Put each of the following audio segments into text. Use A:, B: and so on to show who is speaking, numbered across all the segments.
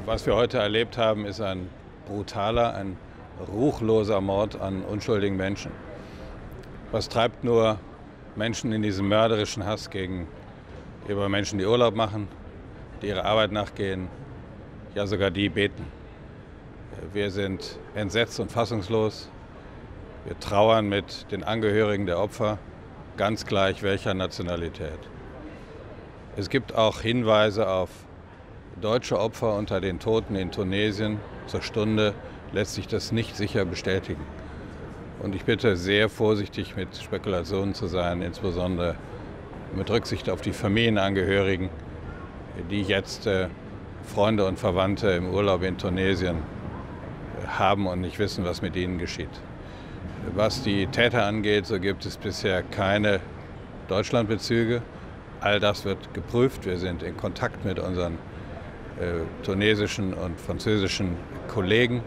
A: Was wir heute erlebt haben, ist ein brutaler, ein ruchloser Mord an unschuldigen Menschen. Was treibt nur Menschen in diesem mörderischen Hass gegenüber Menschen, die Urlaub machen, die ihrer Arbeit nachgehen, ja sogar die beten? Wir sind entsetzt und fassungslos. Wir trauern mit den Angehörigen der Opfer, ganz gleich welcher Nationalität. Es gibt auch Hinweise auf deutsche Opfer unter den Toten in Tunesien. Zur Stunde lässt sich das nicht sicher bestätigen. Und ich bitte sehr vorsichtig mit Spekulationen zu sein, insbesondere mit Rücksicht auf die Familienangehörigen, die jetzt Freunde und Verwandte im Urlaub in Tunesien haben und nicht wissen, was mit ihnen geschieht. Was die Täter angeht, so gibt es bisher keine Deutschlandbezüge. All das wird geprüft. Wir sind in Kontakt mit unseren tunesischen und französischen Kollegen.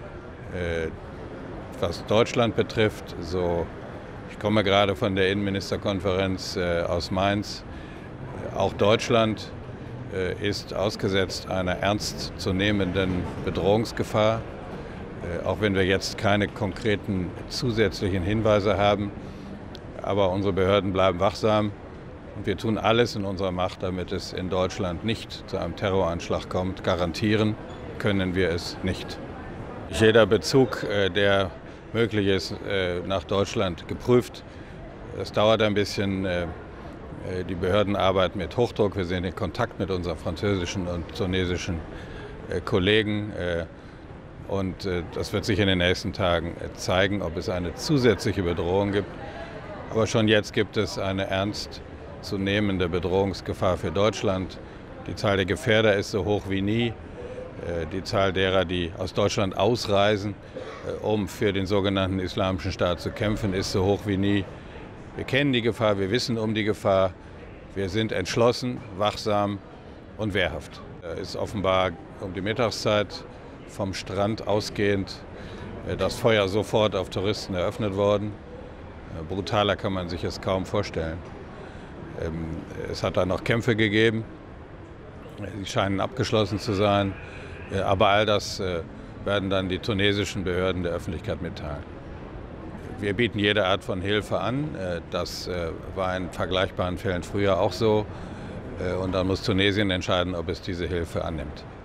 A: Was Deutschland betrifft, ich komme gerade von der Innenministerkonferenz aus Mainz. Auch Deutschland ist ausgesetzt einer ernstzunehmenden Bedrohungsgefahr. Auch wenn wir jetzt keine konkreten zusätzlichen Hinweise haben. Aber unsere Behörden bleiben wachsam und wir tun alles in unserer Macht, damit es in Deutschland nicht zu einem Terroranschlag kommt. Garantieren können wir es nicht. Jeder Bezug, der möglich ist, nach Deutschland geprüft. Es dauert ein bisschen. Die Behörden arbeiten mit Hochdruck. Wir sind in Kontakt mit unseren französischen und tunesischen Kollegen. Und das wird sich in den nächsten Tagen zeigen, ob es eine zusätzliche Bedrohung gibt. Aber schon jetzt gibt es eine ernstzunehmende Bedrohungsgefahr für Deutschland. Die Zahl der Gefährder ist so hoch wie nie. Die Zahl derer, die aus Deutschland ausreisen, um für den sogenannten Islamischen Staat zu kämpfen, ist so hoch wie nie. Wir kennen die Gefahr, wir wissen um die Gefahr. Wir sind entschlossen, wachsam und wehrhaft. Es ist offenbar um die Mittagszeit vom Strand ausgehend das Feuer sofort auf Touristen eröffnet worden. Brutaler kann man sich es kaum vorstellen. Es hat dann noch Kämpfe gegeben, die scheinen abgeschlossen zu sein, aber all das werden dann die tunesischen Behörden der Öffentlichkeit mitteilen. Wir bieten jede Art von Hilfe an, das war in vergleichbaren Fällen früher auch so und dann muss Tunesien entscheiden, ob es diese Hilfe annimmt.